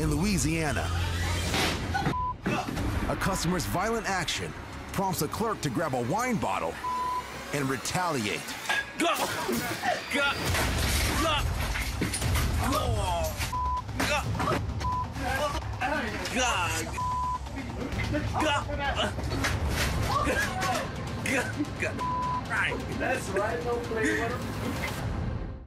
in Louisiana. A customer's violent action prompts a clerk to grab a wine bottle and retaliate. That's right, no flavor.